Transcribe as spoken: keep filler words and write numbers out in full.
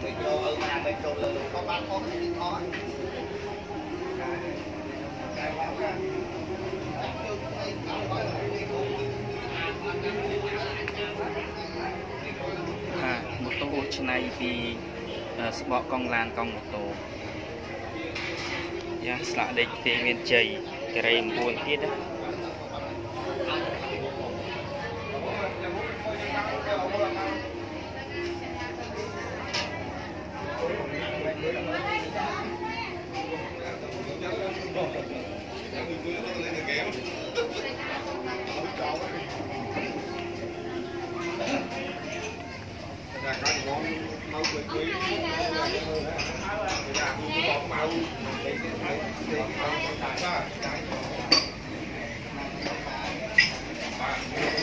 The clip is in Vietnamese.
à một tô trên này vì bỏ con lan con một tô ya sạ địch thì miền chảy cái này buồn tiết đấy Hãy subscribe cho kênh Ghiền Mì Gõ để không bỏ lỡ những video hấp dẫn.